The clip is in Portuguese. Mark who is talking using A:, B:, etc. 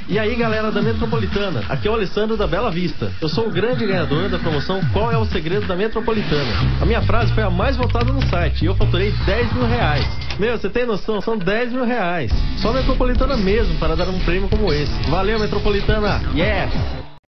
A: E aí, galera da Metropolitana, aqui é o Alessandro da Bela Vista. Eu sou o grande ganhador da promoção Qual é o Segredo da Metropolitana. A minha frase foi a mais votada no site e eu faturei 10 mil reais. Meu, você tem noção? São 10 mil reais. Só a Metropolitana mesmo para dar um prêmio como esse. Valeu, Metropolitana! Yes!